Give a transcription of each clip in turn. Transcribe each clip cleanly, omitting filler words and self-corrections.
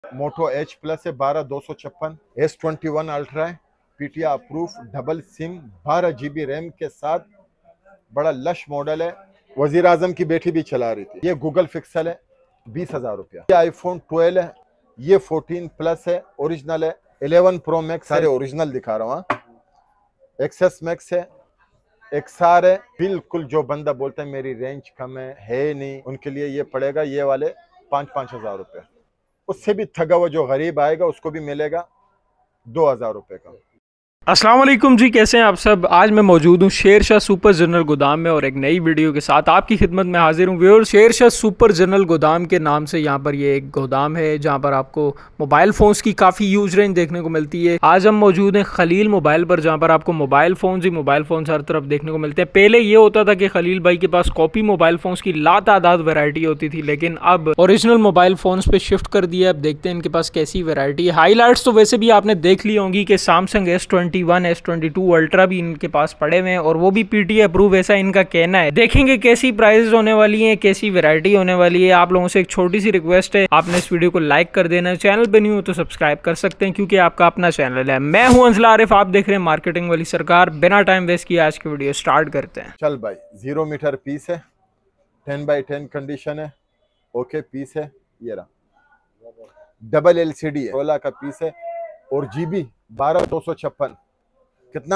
मोटो H plus है 12,256। S21 ultra है, PTR approve, double SIM, 12 GB RAM के साथ, बड़ा लश मॉडल है। वजीर आजम की बेटी भी चला रही थी। ये गूगल पिक्सल है, 20,000 रुपया। ये आईफोन 12 है, ये 14 प्लस है, ओरिजिनल है। 11 प्रो मैक्स, सारे ओरिजिनल दिखा रहा हूँ। एक्सेस मैक्स है, एक्सआर है। बिल्कुल जो बंदा बोलता है मेरी रेंज कम है नहीं, उनके लिए ये पड़ेगा ये वाले 5,000 रुपये। उससे भी ठगा हुआ जो गरीब आएगा उसको भी मिलेगा 2,000 रुपये का। अस्सलाम वालेकुम जी, कैसे हैं आप सब। आज मैं मौजूद हूँ शेरशाह सुपर जनरल गोदाम में और एक नई वीडियो के साथ आपकी खिदमत में हाजिर हूँ। व्यूअर्स, शेरशाह सुपर जनरल गोदाम के नाम से यहाँ पर ये एक गोदाम है जहाँ पर आपको मोबाइल फ़ोन्स की काफ़ी यूज रेंज देखने को मिलती है। आज हम मौजूद हैं खलील मोबाइल पर, जहाँ पर आपको मोबाइल फ़ोन्स हर तरफ देखने को मिलते हैं। पहले ये होता था कि खलील भाई के पास कॉपी मोबाइल फ़ोन्स की लातादाद वैरायटी होती थी, लेकिन अब ओरिजिनल मोबाइल फ़ोन्स पे शिफ्ट कर दिया। अब देखते हैं इनके पास कैसी वैरायटी है। हाईलाइट्स तो वैसे भी आपने देख ली होंगी कि सैमसंग S21 S22 अल्ट्रा भी इनके पास पड़े हुए हैं और वो भी पीटीए अप्रूव, ऐसा इनका कहना है। देखेंगे कैसी प्राइसेस होने वाली हैं, कैसी वैरायटी होने वाली है। आप लोगों से एक छोटी सी रिक्वेस्ट है, आपने इस वीडियो को लाइक कर देना है। चैनल पे नहीं हो तो सब्सक्राइब कर सकते हैं क्योंकि आपका अपना चैनल है। मैं हूं अंजला आरिफ, आप देख रहे हैं मार्केटिंग वाली सरकार। बिना टाइम वेस्ट किए आज की वीडियो स्टार्ट करते हैं। चल भाई, 0 मीटर पीस है, 10x10 कंडीशन है, ओके पीस है। ये रहा, डबल LCD है, 16 का पीस है और GB 12,256। कितना?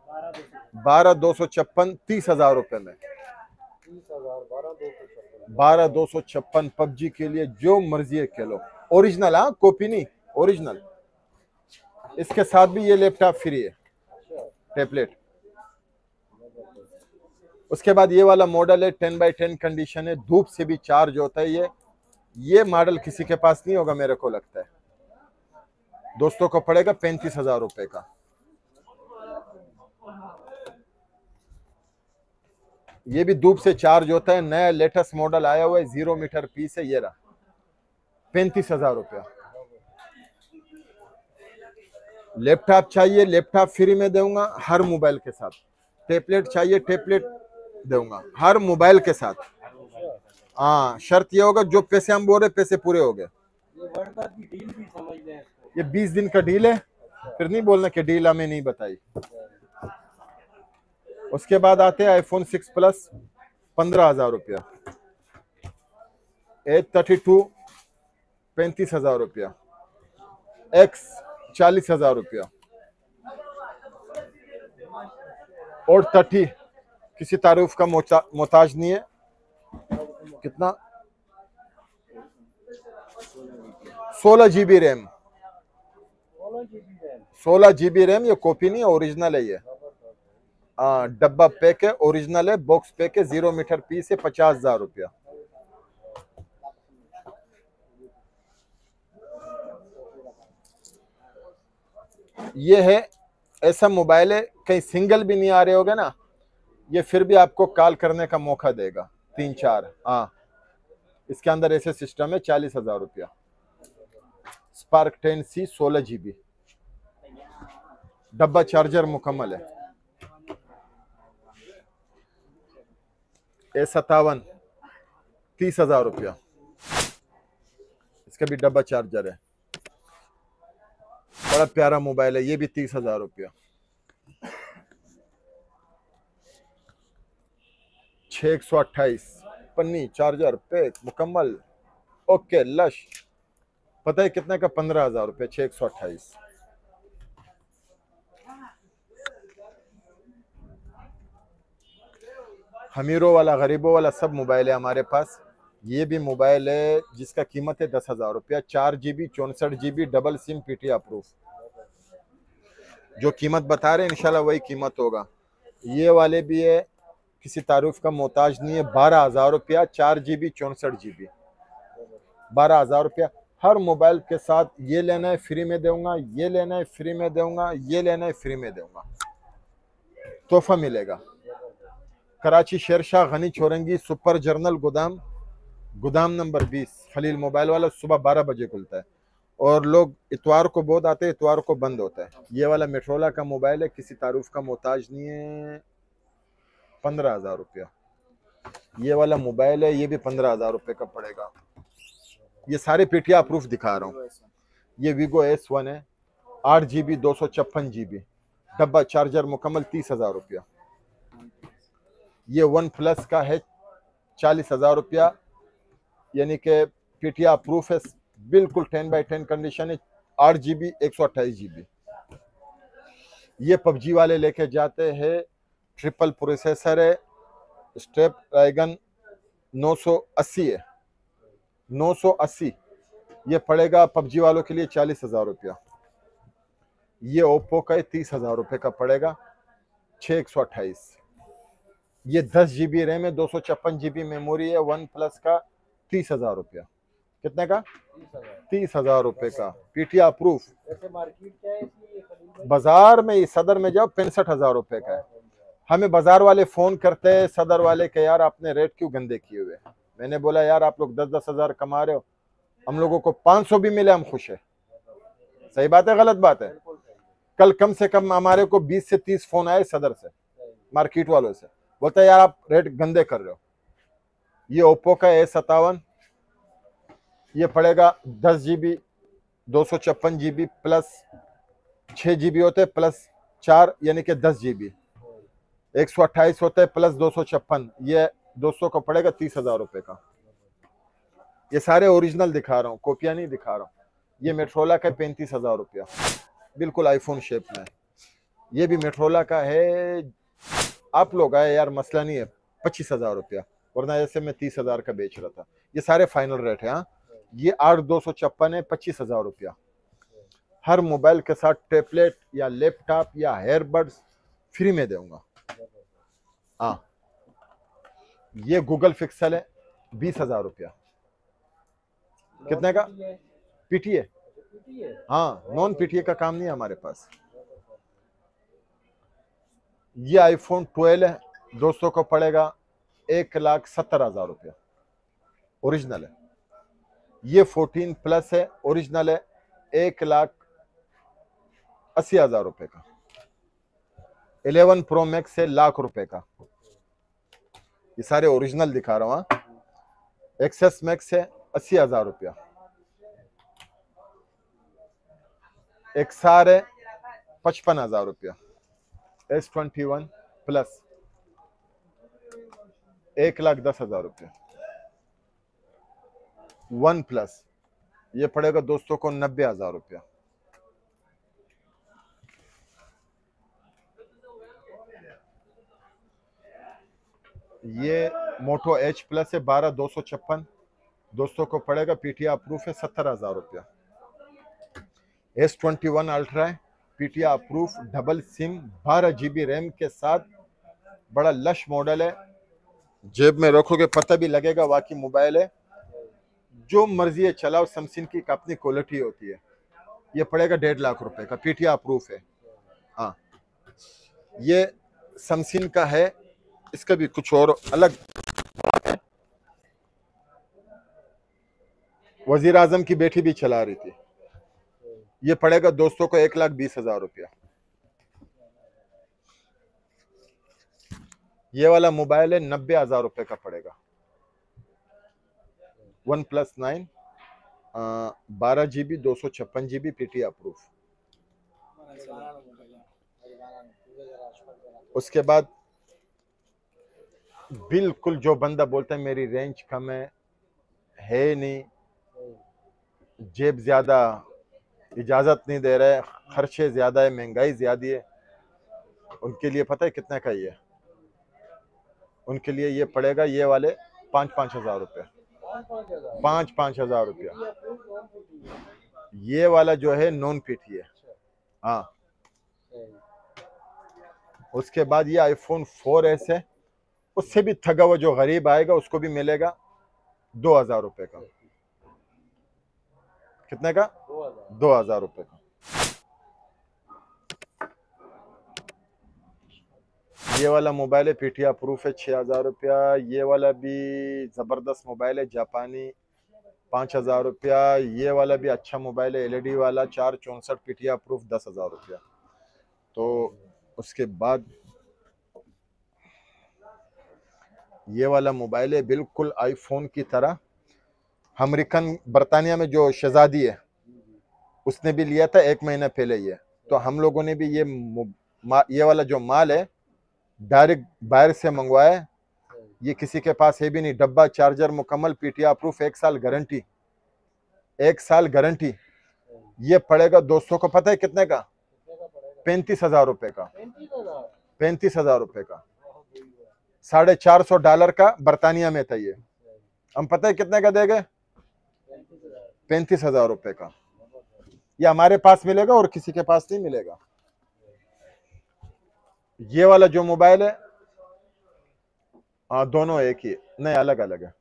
12,256, 30,000 रुपए में। 12,256 पबजी के लिए जो मर्जी है खेलो। ओरिजिनल, हाँ कॉपी नहीं, ओरिजिनल। इसके साथ भी ये लैपटॉप फ्री है, टैबलेट। उसके बाद ये वाला मॉडल है, 10x10 कंडीशन है, धूप से भी चार्ज होता है। ये मॉडल किसी के पास नहीं होगा मेरे को लगता है। दोस्तों को पड़ेगा 35,000 रुपए का। ये भी धूप से चार्ज होता है, नया लेटेस्ट मॉडल आया हुआ है, 0 मीटर पीस है। ये रहा, 35,000 रुपया। लैपटॉप चाहिए, लैपटॉप फ्री में दूंगा हर मोबाइल के साथ। टैबलेट चाहिए, टैबलेट दूंगा हर मोबाइल के साथ। हाँ, शर्त ये होगा जो पैसे हम बोल रहे पैसे पूरे हो गए। ये 20 दिन का डील है, फिर नहीं बोलना कि डील हमें नहीं बताई। उसके बाद आते हैं आईफोन 6 प्लस, 15,000 रुपया। A32 35,000 रुपया। X 40,000 रुपया। और 30 किसी तारीफ का मोहताज नहीं है। कितना? 16 GB रैम। 16 GB रैम, ये कॉपी नहीं है, ओरिजिनल है ये। डब्बा पैक है, ओरिजिनल है, बॉक्स पैक है, 0 मीटर पीस है, 50,000 रुपया। ये है, ऐसा मोबाइल है कहीं सिंगल भी नहीं आ रहे होगे ना, ये फिर भी आपको कॉल करने का मौका देगा 3-4। हाँ, इसके अंदर ऐसे सिस्टम है, 40,000 रुपया। स्पार्क 10C 16 GB, डब्बा चार्जर मुकम्मल है। A57 30,000 रुपया, इसका भी डब्बा चार्जर है, बड़ा प्यारा मोबाइल है। ये भी 30,000 रुपया। 628 पन्नी, चार्जर पैक मुकम्मल, ओके लश। पता है कितने का? 15,000 रुपये, 628। अमीरों वाला, गरीबों वाला सब मोबाइल है हमारे पास। ये भी मोबाइल है जिसका कीमत है 10,000 रुपया। 4 GB 64 GB double SIM, PTR approve. जो कीमत बता रहे हैं इंशाल्लाह वही कीमत होगा। ये वाले भी है, किसी तारीफ का मोहताज नहीं है। 12,000 रुपया, 4 GB 64 GB, 12,000 रुपया। हर मोबाइल के साथ ये लेना है फ्री में दूंगा, ये लेना है फ्री में दूंगा, ये लेना है फ्री में दूंगा, तोहफा मिलेगा। कराची शेरशाह गनी चौरंगी सुपर जर्नल गोदाम, गोदाम नंबर 20, खलील मोबाइल वाला। सुबह 12 बजे खुलता है और लोग इतवार को बहुत आते हैं, इतवार को बंद होता है। ये वाला मेट्रोला का मोबाइल है, किसी तारुफ का मोहताज नहीं है, 15,000 रुपया। ये वाला मोबाइल है, ये भी 15,000 रुपये का पड़ेगा। ये सारे पीटीआर अप्रूफ दिखा रहा हूँ। ये वीगो S1 है, 8 GB 256 GB, डब्बा चार्जर मुकम्मल 30,000 रुपया। ये वन प्लस का है 40,000 रुपया, यानी कि पीटीआर प्रूफ है, बिल्कुल 10x10 कंडीशन है, 8 GB 128 GB। ये पबजी वाले लेके जाते हैं, ट्रिपल प्रोसेसर है, स्नैपड्रैगन 980 है, 980। ये पड़ेगा पबजी वालों के लिए 40,000 रुपया। ये ओप्पो का 30,000 रुपये का पड़ेगा, 6/128। ये 10 GB रैम है, 256 GB मेमोरी है, वन प्लस का 30,000 रुपया। कितने का? 30,000 रुपये का पीटीआर प्रूफ। बाजार में इस सदर में जाओ 65,000 रुपये का है। हमें बाजार वाले फोन करते हैं सदर वाले के, यार आपने रेट क्यों गंदे किए हुए। मैंने बोला यार आप लोग 10-10 हज़ार कमा रहे हो, हम लोगों को 500 भी मिले हम खुश है। सही बात है गलत बात है? कल कम से कम हमारे को 20 से 30 फोन आए सदर से, मार्केट वालों से, बोलते हैं यार आप रेट गंदे कर रहे हो। ये ओप्पो का A57, ये पड़ेगा 10 GB 256 GB प्लस 6 GB होते हैं प्लस 4, यानी कि 10 GB 128 होते हैं प्लस 256, ये 200 का पड़ेगा 30,000 रुपये का। ये सारे ओरिजिनल दिखा रहा हूँ, कॉपियां नहीं दिखा रहा हूँ। ये मेट्रोला का 35,000 रुपया, बिल्कुल आईफोन शेप में है। ये भी मेट्रोला का है, आप लोग आए यार मसला नहीं है, 25,000 रुपया, वरना ऐसे मैं 30,000 का बेच रहा था। ये सारे फाइनल रेट है। हाँ, ये 8,256 है, 25,000 रुपया। हर मोबाइल के साथ टैबलेट या लैपटॉप या हेयरबड्स फ्री में दूंगा। हाँ, ये गूगल पिक्सल है, 20,000 रुपया। कितने का? पीटीए। हाँ, नॉन पीटीए का काम नहीं है हमारे पास। ये आईफोन 12 है, दोस्तों को पड़ेगा 1,70,000 रुपया, ओरिजिनल है। ये 14 प्लस है, ओरिजिनल है, 1,80,000 रुपये का। 11 प्रो मैक्स है, ₹1,00,000 का। ये सारे ओरिजिनल दिखा रहा हूँ। एक्सेस मैक्स है, 80,000 रुपया। एक्सआर है, 55,000 रुपया। S21 प्लस 1,10,000 रुपया। वन प्लस ये पड़ेगा दोस्तों को 90,000 रुपया। ये मोटो H प्लस है, 12,256, दोस्तों को पड़ेगा पीटीआर प्रूफ है, 70,000 रुपया। S21 अल्ट्रा है, PTR proof, double SIM, 12 GB RAM के साथ, बड़ा लश मॉडल है, जेब में रखोगे पता भी लगेगा वाकई मोबाइल है। जो मर्जी है चलाओ, सैमसंग की अपनी क्वालिटी होती है। ये पड़ेगा 1,50,000 रुपए का, पीटीआर प्रूफ है। हाँ, ये सैमसंग का है, इसका भी कुछ और अलग है। वजीर आजम की बेटी भी चला रही थी। ये पड़ेगा दोस्तों को 1,20,000 रुपया। ये वाला मोबाइल है, 90,000 रुपए का पड़ेगा। OnePlus 9, 12 GB 256 GB PTR proof. उसके बाद बिल्कुल जो बंदा बोलता है मेरी रेंज कम है नहीं, जेब ज्यादा इजाजत नहीं दे रहे, खर्चे ज्यादा है, महंगाई ज्यादा है, उनके लिए पता है कितने का ये? उनके लिए ये पड़ेगा, ये वाले 5-5 हज़ार रुपये, 5-5 हज़ार रुपया। ये वाला जो है नॉन पीटी है। हाँ, उसके बाद ये आईफोन 4S है, उससे भी ठगा हुआ जो गरीब आएगा उसको भी मिलेगा 2,000 रुपये का। कितने का? 2,000 रुपये का। ये वाला मोबाइल है, पीटीआर प्रूफ है, 6,000 रुपया। ये वाला भी जबरदस्त मोबाइल है, जापानी, 5,000 रुपया। ये वाला भी अच्छा मोबाइल है, एलईडी वाला, 464 पीटीआर प्रूफ, 10,000 रुपया। तो उसके बाद ये वाला मोबाइल है, बिल्कुल आईफोन की तरह। अमेरिकन बरतानिया में जो शहजादी है उसने भी लिया था 1 महीना पहले ये। तो हम लोगों ने भी ये वाला जो माल है डायरेक्ट बाहर से मंगवाया है। ये किसी के पास है भी नहीं। डब्बा, चार्जर मुकम्मल पीटीआर प्रूफ, 1 साल गारंटी, 1 साल गारंटी। ये पड़ेगा दोस्तों को पता है कितने का? 35,000 रुपए का। 35,000 रुपए का, $450 का बरतानिया में था ये। हम पता है कितने का देंगे? 35,000 रुपए का। ये हमारे पास मिलेगा और किसी के पास नहीं मिलेगा। ये वाला जो मोबाइल है, हाँ दोनों एक ही, नहीं अलग अलग है।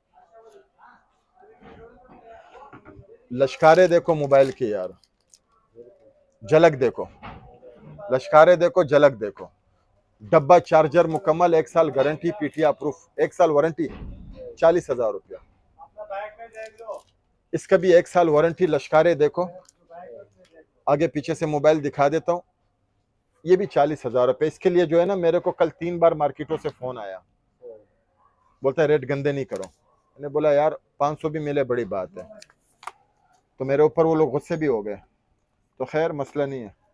लश्कारे देखो मोबाइल की यार, झलक देखो, लश्कारे देखो, झलक देखो। डब्बा, चार्जर मुकम्मल, 1 साल गारंटी, पीटीआर प्रूफ, 1 साल वारंटी, 40,000 रुपया। इसका भी 1 साल वारंटी। लश्कारे देखो, आगे पीछे से मोबाइल दिखा देता हूँ। ये भी 40,000 रुपये। इसके लिए जो है ना, मेरे को कल 3 बार मार्केटों से फोन आया, बोलता है रेट गंदे नहीं करो। मैंने बोला यार 500 भी मिले बड़ी बात है। तो मेरे ऊपर वो लोग गुस्से भी हो गए। तो खैर मसला नहीं है।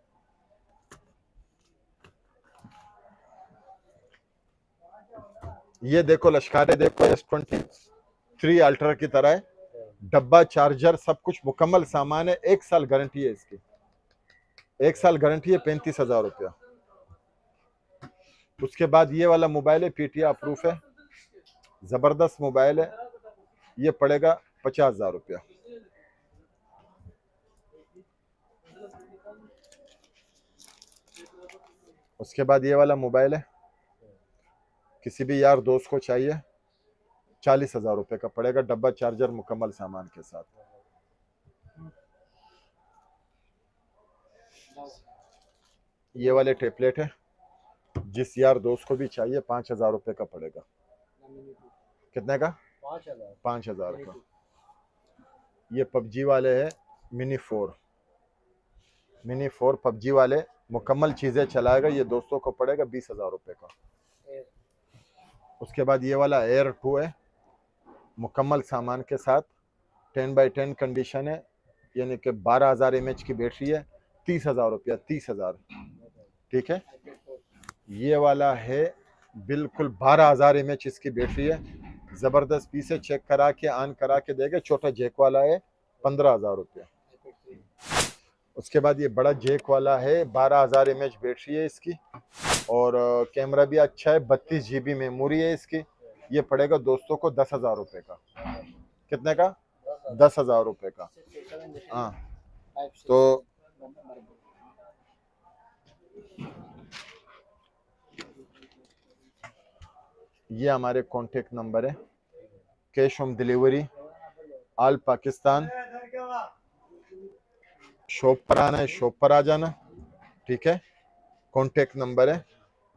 ये देखो लश्कारे देखो, S23 अल्ट्रा की तरह है। डब्बा, चार्जर सब कुछ मुकम्मल सामान है। 1 साल गारंटी है इसकी, 1 साल गारंटी है। 35,000 रुपया। उसके बाद ये वाला मोबाइल है, पीटीआर प्रूफ है, जबरदस्त मोबाइल है। ये पड़ेगा 50,000 रुपया। उसके बाद ये वाला मोबाइल है, किसी भी यार दोस्त को चाहिए, 40,000 रुपये का पड़ेगा। डब्बा, चार्जर मुकम्मल सामान के साथ। ये वाले टेबलेट है, जिस यार दोस्त को भी चाहिए, 5,000 रुपये का पड़ेगा। कितने का? 5,000 का। ये पबजी वाले है, मिनी 4 पबजी वाले, मुकम्मल चीज़ें चलाएगा। ये दोस्तों को पड़ेगा 20,000 रुपये का। उसके बाद ये वाला एयर 2 है, मुकम्मल सामान के साथ, 10x10 कंडीशन है, यानी कि 12,000 mAh की बैटरी है। 30,000 रुपया, 30,000। ठीक है। ये वाला है बिल्कुल 12,000 mAh इसकी बैटरी है। ज़बरदस्त पीस है, चेक करा के ऑन करा के देगा। छोटा जैक वाला है, 15,000 रुपया। उसके बाद ये बड़ा जैक वाला है, 12,000 mAh बैटरी है इसकी, और कैमरा भी अच्छा है। 32 GB मेमोरी है इसकी। ये पड़ेगा दोस्तों को 10,000 रुपये का। कितने का? 10,000 रुपये का। हाँ, तो ये हमारे कॉन्टेक्ट नंबर है। Cash home delivery all Pakistan. Shop पर आना है, शॉप पर आ जाना। ठीक है। कॉन्टेक्ट नंबर है।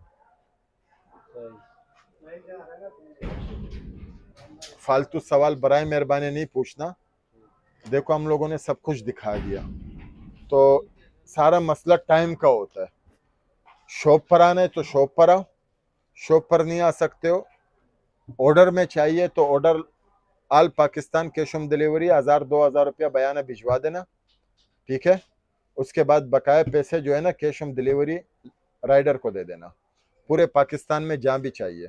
फालतू सवाल बराए मेहरबानी नहीं पूछना। देखो हम लोगों ने सब कुछ दिखा दिया। तो सारा मसला टाइम का होता है। शॉप पर आना है तो शॉप पर आओ, शॉप पर नहीं आ सकते हो, ऑर्डर में चाहिए तो order all Pakistan cash home delivery 1,000-2,000 रुपया बयाना भिजवा देना। ठीक है। उसके बाद बकाया पैसे जो है ना, कैश होम डिलीवरी राइडर को दे देना, पूरे पाकिस्तान में जहाँ भी चाहिए।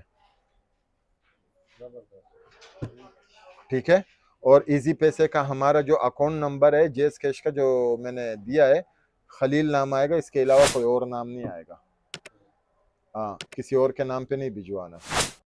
ठीक है। और इजी पैसे का हमारा जो अकाउंट नंबर है, जेस कैश का, जो मैंने दिया है, खलील नाम आएगा, इसके अलावा कोई और नाम नहीं आएगा। हाँ, किसी और के नाम पे नहीं भिजवाना।